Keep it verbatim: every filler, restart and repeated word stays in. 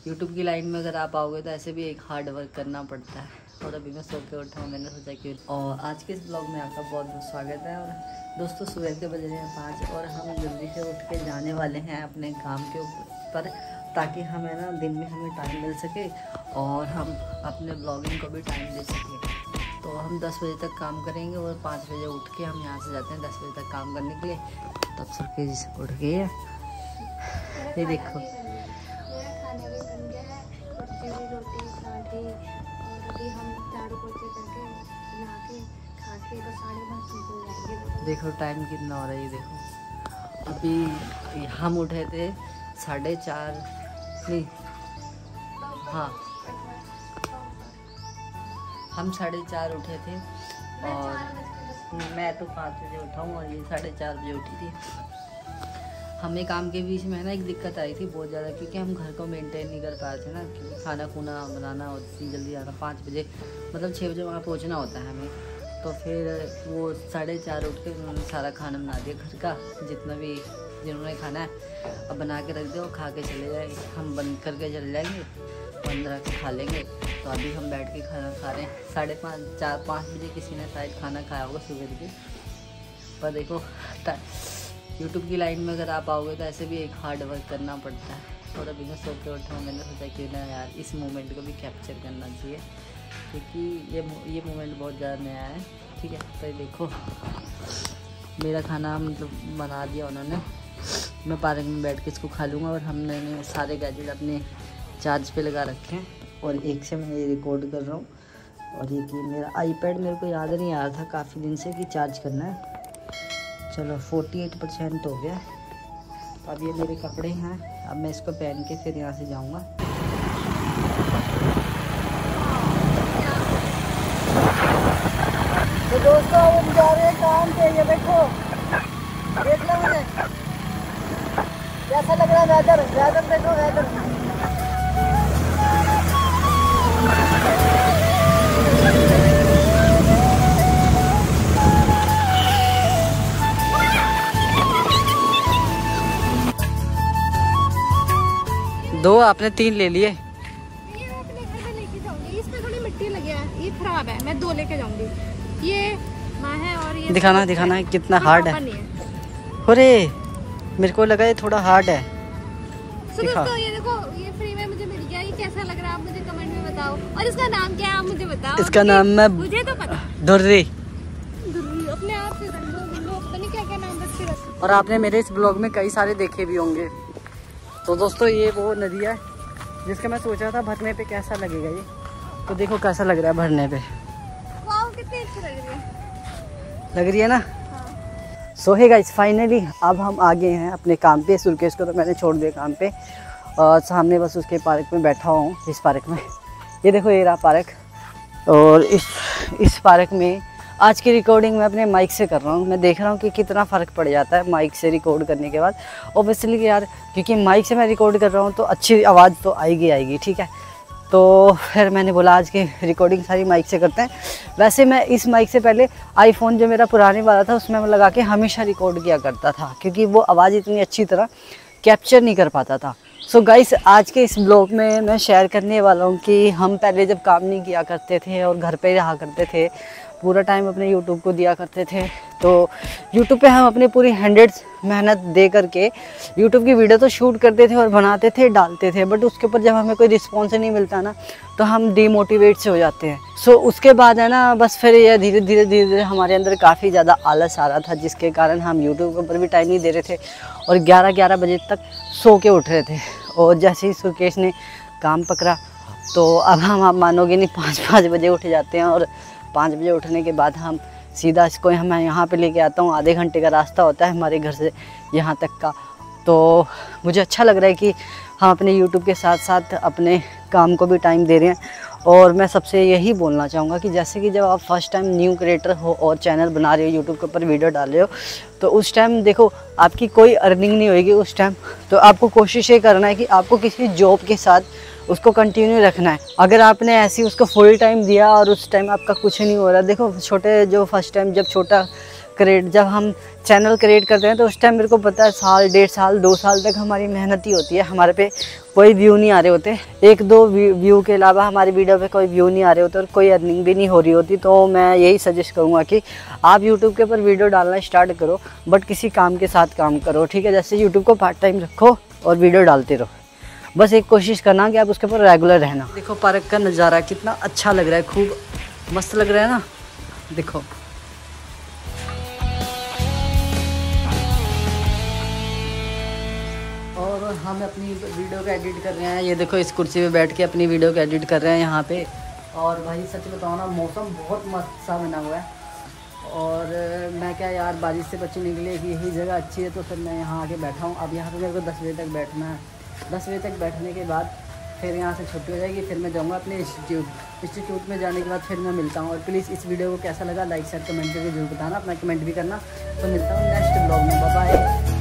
YouTube की line में अगर आप आओगे तो ऐसे भी एक हार्ड वर्क करना पड़ता है। और अभी मैं सो के उठा हूँ, मैंने सोचा कि और आज के इस ब्लॉग में आपका बहुत बहुत स्वागत है। और दोस्तों सुबह के बज रहे हैं पाँच और हम जल्दी से उठ के जाने वाले हैं अपने काम के ऊपर, ताकि हमें ना दिन में हमें टाइम मिल सके और हम अपने ब्लॉगिंग को भी टाइम दे सकें। तो हम दस बजे तक काम करेंगे और पाँच बजे उठ के हम यहाँ से जाते हैं दस बजे तक काम करने के लिए। तब सुर्खेश जी उठ गए हैं, ये देखो देखो टाइम कितना हो रहा है। ये देखो अभी हम उठे थे साढ़े चार नहीं हाँ हम साढ़े चार उठे थे और मैं तो पाँच बजे उठा हूँ और ये साढ़े चार बजे उठी थी। हमें काम के बीच में ना एक दिक्कत आई थी बहुत ज़्यादा, क्योंकि हम घर को मेंटेन नहीं कर पाए थे ना, क्योंकि खाना खुना बनाना और इतनी जल्दी आना पाँच बजे मतलब छः बजे वहाँ पहुँचना होता है हमें। तो फिर वो साढ़े चार उठ के उन्होंने सारा खाना बना दिया घर का, जितना भी जिन्होंने खाना है अब बना के रख दो और खा के चले जाएंगे। हम बंद करके चले जाएंगे, बंद रख के खा लेंगे। तो अभी हम बैठ के खाना खा रहे हैं साढ़े पाँच चार पाँच बजे किसी ने शायद खाना खाया होगा सुबह के। पर देखो यूट्यूब की लाइन में अगर आप आओगे तो ऐसे भी एक हार्ड वर्क करना पड़ता है। और अभी मैं सो के उठा हूँ, मैंने सोचा कि ना यार इस मोमेंट को भी कैप्चर करना चाहिए, क्योंकि ये ये मोमेंट बहुत ज़्यादा नया है। ठीक है, तो देखो मेरा खाना मतलब बना दिया उन्होंने, मैं पार्क में बैठ के इसको खा लूँगा। और हमने सारे गैजेट अपने चार्ज पे लगा रखे हैं और एक से मैं ये रिकॉर्ड कर रहा हूँ। और ये कि मेरा आईपैड मेरे को याद नहीं आ रहा था काफ़ी दिन से कि चार्ज करना है। चलो अड़तालीस परसेंट हो गया। तो अब ये मेरे कपड़े हैं, अब मैं इसको पहन के फिर यहाँ से जाऊँगा। तो दोस्तों हम जा रहे हैं काम पे। ये देखो देख लो मुझे कैसा लग रहा है वेदर, वेदर देखो वेदर। दो आपने तीन ले लिए। ये मैं अपने घर में लेके जाऊंगी, इसमें थोड़ी मिट्टी लगी है, ये खराब है, मैं दो लेके जाऊंगी। ये माँ है और ये दिखाना दिखाना है कितना हार्ड है। अरे मेरे को लगा ये थोड़ा हार्ड है। so दोस्तों ये देखो ये फ्री में मुझे मिल गया, ये कैसा लग रहा है आप मुझे कमेंट में बताओ। और इसका नाम क्या है आप मुझे बताओ। इसका नाम मैं मुझे तो पता दुर्री दुर्री अपने आप से रख लो, पता नहीं क्या क्या नाम रख के रख। और आपने मेरे इस ब्लॉग में कई सारे देखे भी होंगे। तो दोस्तों ये वो नदी है जिसका मैं सोच रहा था भरने पे कैसा लगेगा ये। तो देखो कैसा लग रहा है भरने पे। वाओ कितनी अच्छी लग रही है, लग रही है ना। हाँ। सो हे गाइस फाइनली अब हम आ गए हैं अपने काम पे। सुर्खेश को तो मैंने छोड़ दिया काम पे और सामने बस उसके पार्क में बैठा हुआ हूँ। इस पार्क में ये देखो ये रहा पार्क। और इस इस पार्क में आज की रिकॉर्डिंग मैं अपने माइक से कर रहा हूँ। मैं देख रहा हूँ कि कितना फ़र्क पड़ जाता है माइक से रिकॉर्ड करने के बाद। ऑब्वियसली यार क्योंकि माइक से मैं रिकॉर्ड कर रहा हूँ तो अच्छी आवाज़ तो आएगी आएगी ठीक है। तो फिर मैंने बोला आज की रिकॉर्डिंग सारी माइक से करते हैं। वैसे मैं इस माइक से पहले आईफोन जो मेरा पुराने वाला था उसमें मैं लगा के हमेशा रिकॉर्ड किया करता था, क्योंकि वो आवाज़ इतनी अच्छी तरह कैप्चर नहीं कर पाता था। सो so गाइस आज के इस ब्लॉग में मैं शेयर करने वाला हूँ कि हम पहले जब काम नहीं किया करते थे और घर पे रहा करते थे, पूरा टाइम अपने यूट्यूब को दिया करते थे, तो यूट्यूब पे हम अपनी पूरी हंड्रेड मेहनत दे करके यूट्यूब की वीडियो तो शूट करते थे और बनाते थे डालते थे, बट उसके ऊपर जब हमें कोई रिस्पॉन्स नहीं मिलता ना तो हम डीमोटिवेट से हो जाते हैं। सो so, उसके बाद है ना बस फिर ये धीरे धीरे धीरे धीरे हमारे अंदर काफ़ी ज़्यादा आलस आ रहा था, जिसके कारण हम यूट्यूब के ऊपर भी टाइम नहीं दे रहे थे और ग्यारह ग्यारह बजे तक सो के उठ रहे थे। और जैसे ही सुर्खेश ने काम पकड़ा तो अब हम आप मानोगे नहीं पाँच पाँच बजे उठ जाते हैं। और पाँच बजे उठने के बाद हम सीधा इसको हम यहाँ पे लेके आता हूँ। आधे घंटे का रास्ता होता है हमारे घर से यहाँ तक का। तो मुझे अच्छा लग रहा है कि हम अपने यूट्यूब के साथ साथ अपने काम को भी टाइम दे रहे हैं। और मैं सबसे यही बोलना चाहूँगा कि जैसे कि जब आप फर्स्ट टाइम न्यू क्रिएटर हो और चैनल बना रहे हो, यूट्यूब के ऊपर वीडियो डाल रहे हो, तो उस टाइम देखो आपकी कोई अर्निंग नहीं होएगी उस टाइम। तो आपको कोशिश ये करना है कि आपको किसी जॉब के साथ उसको कंटिन्यू रखना है। अगर आपने ऐसी उसको फुल टाइम दिया और उस टाइम आपका कुछ नहीं हो रहा, देखो छोटे जो फर्स्ट टाइम जब छोटा क्रिएट जब हम चैनल क्रिएट करते हैं तो उस टाइम मेरे को पता है साल डेढ़ साल दो साल तक हमारी मेहनत ही होती है, हमारे पे कोई व्यू नहीं आ रहे होते, एक दो व्यू के अलावा हमारी वीडियो पे कोई व्यू नहीं आ रहे होते और कोई अर्निंग भी नहीं हो रही होती। तो मैं यही सजेस्ट करूँगा कि आप यूट्यूब के ऊपर वीडियो डालना स्टार्ट करो, बट किसी काम के साथ काम करो, ठीक है। जैसे यूट्यूब को पार्ट टाइम रखो और वीडियो डालते रहो, बस एक कोशिश करना कि आप उसके ऊपर रेगुलर रहना। देखो पार्क का नज़ारा कितना अच्छा लग रहा है, खूब मस्त लग रहा है ना, देखो। और हम अपनी वीडियो को एडिट कर रहे हैं, ये देखो इस कुर्सी पे बैठ के अपनी वीडियो को एडिट कर रहे हैं यहाँ पे। और भाई सच बताओ ना, मौसम बहुत मस्त सा बना हुआ है। और मैं क्या यार, बारिश से बची निकले कि यही जगह अच्छी है, तो फिर मैं यहाँ आके बैठा हूँ। अब यहाँ पे मेरे को दस बजे तक बैठना है, दस बजे तक बैठने के बाद फिर यहाँ से छुट्टी हो जाएगी, फिर मैं जाऊँगा अपने इंस्टीट्यूट। इंस्टीट्यूट में जाने के बाद फिर मैं मिलता हूँ। और प्लीज़ इस वीडियो को कैसा लगा लाइक शेयर कमेंट करके जरूर बताना, अपना कमेंट भी करना। तो मिलता हूँ नेक्स्ट ब्लॉग में, बाय बाय।